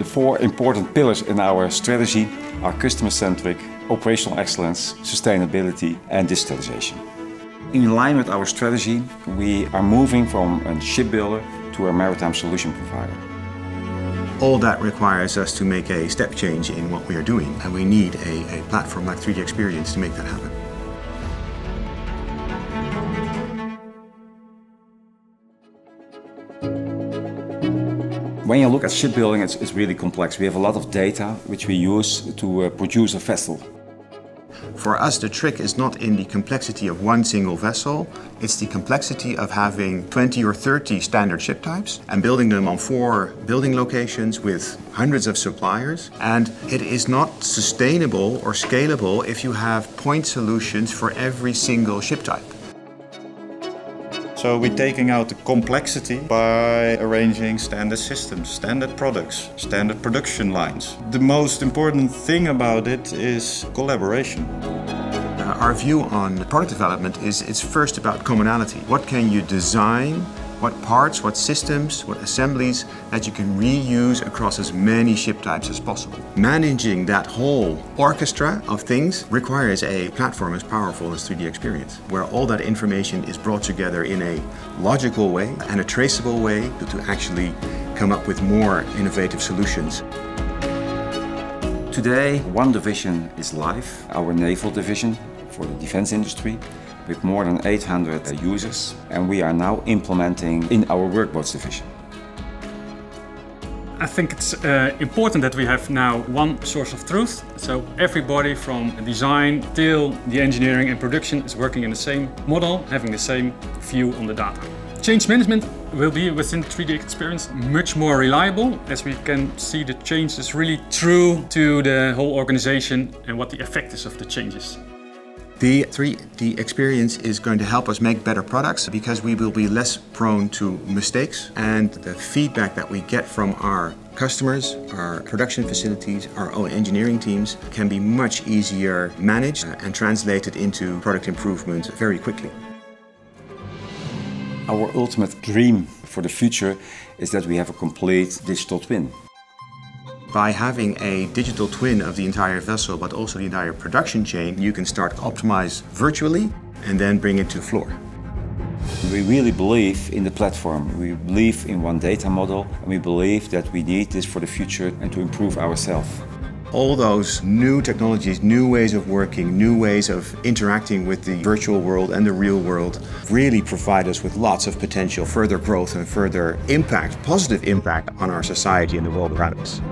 The four important pillars in our strategy are customer-centric, operational excellence, sustainability and digitalization. In line with our strategy, we are moving from a shipbuilder to a maritime solution provider. All that requires us to make a step change in what we are doing, and we need a platform like 3D Experience to make that happen. When you look at shipbuilding, it's really complex. We have a lot of data which we use to produce a vessel. For us, the trick is not in the complexity of one single vessel, it's the complexity of having 20 or 30 standard ship types and building them on 4 building locations with hundreds of suppliers. And it is not sustainable or scalable if you have point solutions for every single ship type. So we're taking out the complexity by arranging standard systems, standard products, standard production lines. The most important thing about it is collaboration. Our view on product development is it's first about commonality. What can you design? What parts, what systems, what assemblies that you can reuse across as many ship types as possible. Managing that whole orchestra of things requires a platform as powerful as 3D Experience, where all that information is brought together in a logical way and a traceable way to actually come up with more innovative solutions. Today, one division is live, our Naval division for the defense industry, with more than 800 users, and we are now implementing in our Workboats division. I think it's important that we have now one source of truth, so everybody from design till the engineering and production is working in the same model, having the same view on the data. Change management will be within 3D Experience much more reliable, as we can see the change is really true to the whole organization and what the effect is of the changes. The 3D Experience is going to help us make better products because we will be less prone to mistakes, and the feedback that we get from our customers, our production facilities, our own engineering teams can be much easier managed and translated into product improvement very quickly. Our ultimate dream for the future is that we have a complete digital twin. By having a digital twin of the entire vessel, but also the entire production chain, you can start to optimize virtually and then bring it to the floor. We really believe in the platform. We believe in one data model, and we believe that we need this for the future and to improve ourselves. All those new technologies, new ways of working, new ways of interacting with the virtual world and the real world really provide us with lots of potential, further growth and further impact, positive impact on our society and the world around us.